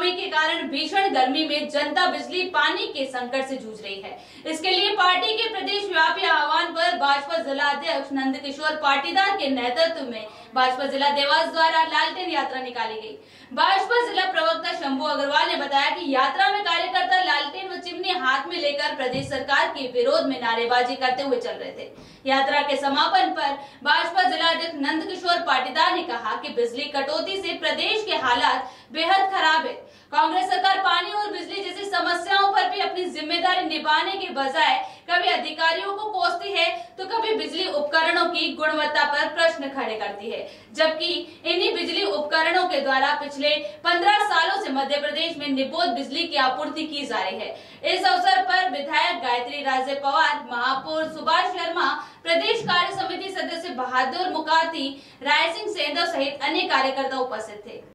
होने के कारण भीषण गर्मी में जनता बिजली पानी के संकट से जूझ रही है। इसके लिए पार्टी के प्रदेश व्यापी आह्वान पर भाजपा जिला अध्यक्ष नंदकिशोर पाटीदार के नेतृत्व में भाजपा जिला देवास द्वारा लालटेन यात्रा निकाली गई। भाजपा जिला प्रवक्ता शंभू अग्रवाल ने बताया कि यात्रा में कार्यकर्ता लालटेन व चिमनी हाथ में लेकर प्रदेश सरकार के विरोध में नारेबाजी करते हुए चल रहे थे। यात्रा के समापन पर भाजपा जिला अध्यक्ष नंदकिशोर पाटीदार ने कहा कि बिजली कटौती से प्रदेश के हालात बेहद खराब है। कांग्रेस सरकार पानी और बिजली जैसी समस्याओं पर भी अपनी जिम्मेदारी निभाने के बजाय कभी अधिकारियों को कोसती है तो कभी बिजली उपकरणों की गुणवत्ता पर प्रश्न खड़े करती है, जबकि इन्हीं बिजली उपकरणों के द्वारा पिछले 15 सालों से मध्य प्रदेश में निपोत बिजली की आपूर्ति की जा रही है। इस अवसर पर विधायक गायत्री राजे पवार, महापौर सुभाष शर्मा, प्रदेश कार्य समिति सदस्य बहादुर मुकाती, राय सिंह सेंधव सहित अन्य कार्यकर्ता उपस्थित थे।